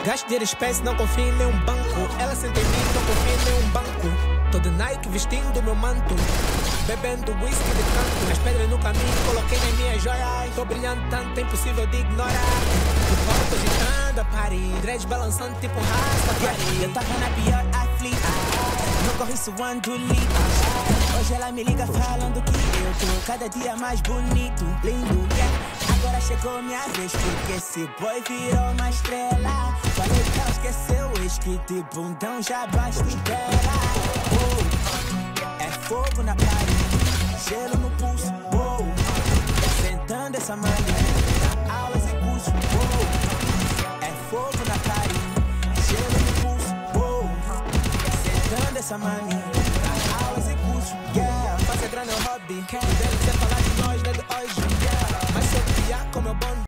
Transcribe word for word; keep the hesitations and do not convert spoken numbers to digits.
Gasto de respeito, não confio em nenhum banco. Ela sente em mim, não confio em nenhum banco. Tô de Nike vestindo meu manto, bebendo whisky de canto. As pedras no caminho, coloquei nas minhas joias. Tô brilhando tanto, é impossível de ignorar. O pau tô agitando a party, dreads balançando tipo um rastafari. Eu tava na pior aflita, não corri suando litros. Hoje ela me liga falando que eu tô cada dia mais bonito, lindo, yeah. Agora chegou minha vez, porque esse boy virou uma estrela. Falei que ela esqueceu, eis que de bundão já basta dela. Oh, é fogo na parede, gelo no pulso, oh. Sentando essa manhã, na aula